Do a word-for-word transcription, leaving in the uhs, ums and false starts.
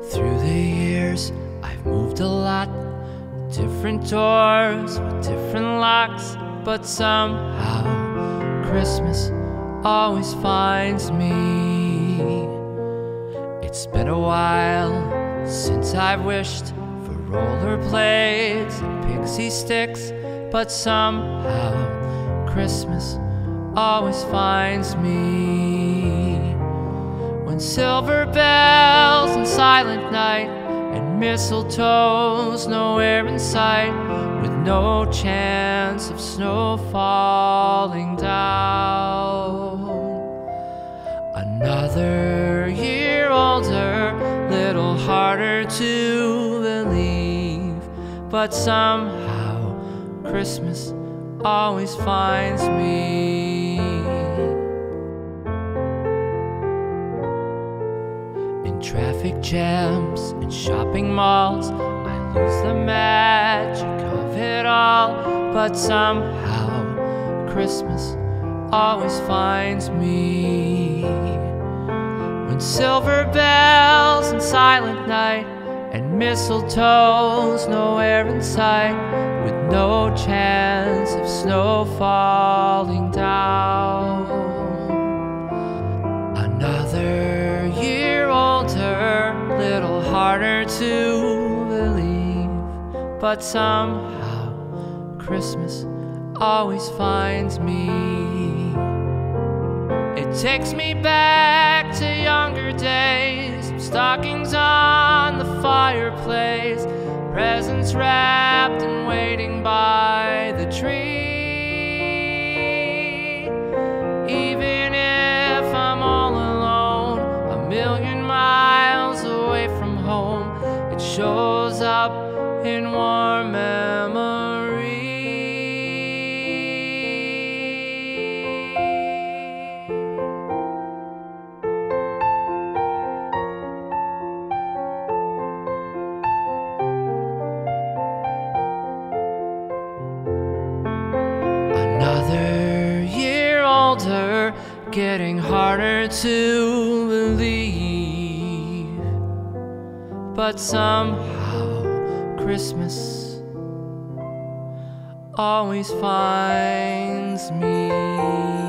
Through the years, I've moved a lot, different doors with different locks, but somehow Christmas always finds me. It's been a while since I've wished for rollerblades and pixie sticks, but somehow Christmas always finds me. When silver bells and silent night and mistletoe's nowhere in sight, with no chance of snow falling down. Another year older, little harder to believe, but somehow Christmas always finds me. In traffic jams and shopping malls, I lose the magic of it all, but somehow Christmas always finds me. When silver bells and silent night and mistletoe's nowhere in sight, with no chance of snow falling down. Another year older, little harder to believe, but somehow Christmas always finds me. It takes me back to younger days, stockings on the fireplace, presents wrapped and waiting by the tree. Even if I'm all alone, a million miles away from home, it shows up in warm memory. Another year older, getting harder to believe, but somehow Christmas always finds me.